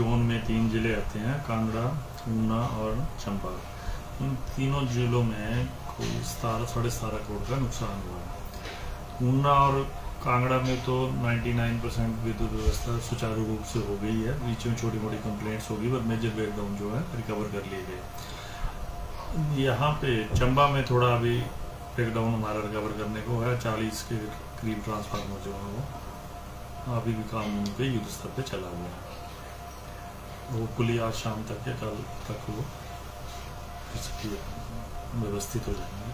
Zone में 3 ज़िले आते हैं, कांगड़ा, ऊना और चंबा। इन तीनों ज़िलों में कोई 17-17.5 करोड़ का नुकसान हुआ है। ऊना और कांगड़ा में तो 99% विद्युत व्यवस्था सुचारू रूप से हो गई है। बीच में छोटी मोटी कंप्लेंट्स होगी, पर मेजर ब्रेकडाउन जो है रिकवर कर लिए गए। यहाँ पे चंबा में थोड़ा अभी ब्रेकडाउन हमारा रिकवर करने को है। 40 के करीब ट्रांसफार्मर जो है वो अभी भी काम उनके युद्ध स्तर पे चला हुआ है। वो कुल आज शाम तक या कल तक वो व्यवस्थित हो जाएंगे।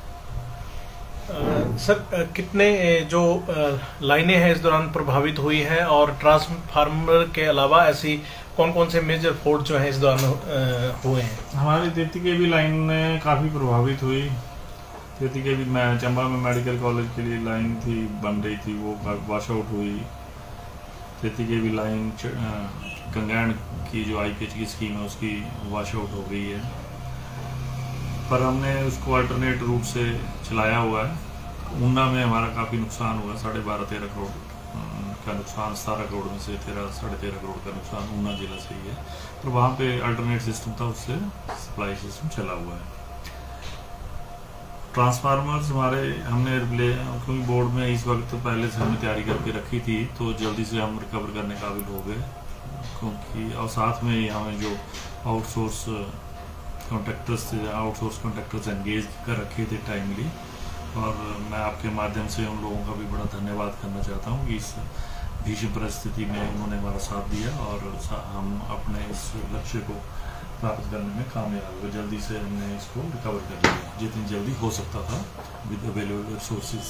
सर, कितने जो लाइनें हैं इस दौरान प्रभावित हुई हैं, और ट्रांसफार्मर के अलावा ऐसी कौन कौन से मेजर फॉल्ट जो हैं इस दौरान हुए हैं? हमारी तेती के भी लाइन काफ़ी प्रभावित हुई। तेती के भी चंबा में मेडिकल कॉलेज के लिए लाइन थी, बन रही थी, वो वॉश आउट हुई। तेती के भी लाइन गंगान की जो IPH की स्कीम है उसकी वॉश आउट हो गई है, पर हमने उसको अल्टरनेट रूट से चलाया हुआ है। ऊना में हमारा काफ़ी नुकसान हुआ, 12.5-13 करोड़ का नुकसान। 17 करोड़ में से 13-13.5 करोड़ का नुकसान ऊना जिला से ही है, तो वहाँ पे अल्टरनेट सिस्टम था, उससे सप्लाई सिस्टम चला हुआ है। ट्रांसफार्मर्स हमारे हमने क्योंकि बोर्ड में इस वक्त पहले से हमने तैयारी करके रखी थी, तो जल्दी से हम रिकवर करने काबिल हो गए, क्योंकि और साथ में हमें जो आउटसोर्स कॉन्ट्रैक्टर्स एंगेज कर रखे थे टाइमली, और मैं आपके माध्यम से उन लोगों का भी बड़ा धन्यवाद करना चाहता हूँ कि इस भीषण परिस्थिति में उन्होंने हमारा साथ दिया और हम अपने इस लक्ष्य को प्राप्त करने में कामयाब हुए। जल्दी से हमने इसको रिकवर कर लिया, जितनी जल्दी हो सकता था विद अवेलेबल रिसोर्सेज।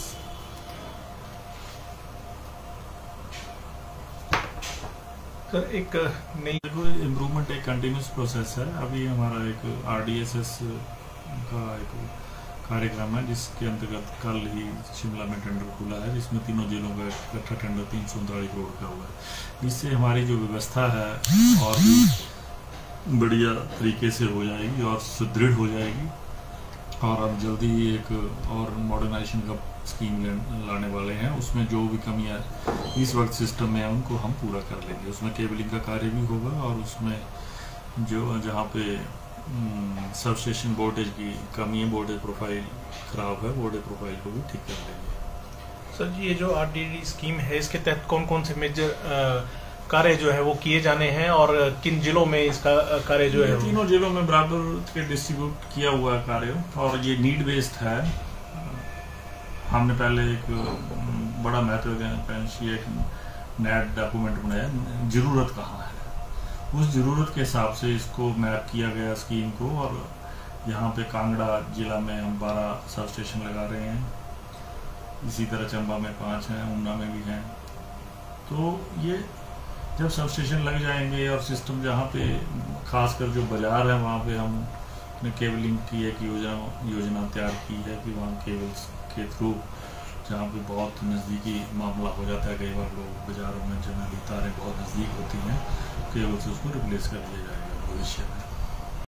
सर, एक नई इम्प्रूवमेंट एक कंटिन्यूस प्रोसेस है। अभी हमारा एक RDSS का एक कार्यक्रम है, जिसके अंतर्गत कल ही शिमला में टेंडर खुला है, जिसमें तीनों जिलों का इकट्ठा टेंडर 339 करोड़ का हुआ है, जिससे हमारी जो व्यवस्था है और भी बढ़िया तरीके से हो जाएगी और सुदृढ़ हो जाएगी। और अब जल्दी ही एक और मॉडर्नाइजेशन का स्कीम लाने वाले हैं। उसमें जो भी कमियां इस वक्त सिस्टम में है उनको हम पूरा कर लेंगे। उसमें केबलिंग का कार्य भी होगा, और उसमें जो जहाँ पे सब स्टेशन वोल्टेज की कमी है, वोल्टेज प्रोफाइल खराब है, वोल्टेज प्रोफाइल को भी ठीक कर लेंगे। सर जी, ये जो RDD स्कीम है, इसके तहत कौन कौन से मेजर कार्य जो है वो किए जाने हैं, और किन जिलों में इसका कार्य जो है? तीनों जिलों में बराबर के डिस्ट्रीब्यूट किया हुआ है कार्य, और ये नीड बेस्ड है। हमने पहले एक बड़ा महत्वाकांक्षी एक नेट डॉक्यूमेंट बनाया, जरूरत कहाँ है, उस ज़रूरत के हिसाब से इसको मैप किया गया स्कीम को। और यहाँ पे कांगड़ा जिला में हम 12 सब स्टेशन लगा रहे हैं, इसी तरह चंबा में 5 हैं, ऊना में भी हैं। तो ये जब सब स्टेशन लग जाएंगे और सिस्टम जहाँ पे खासकर जो बाजार है वहाँ पे हमने केबलिंग की एक योजना तैयार की है कि वहाँ केबल्स के थ्रू, जहाँ पे बहुत नज़दीकी मामला हो जाता है, कई बार लोग बाज़ारों में जनरली तारें बहुत नज़दीक होती हैं, केबल से उसको रिप्लेस कर दिया जाएगा भविष्य में।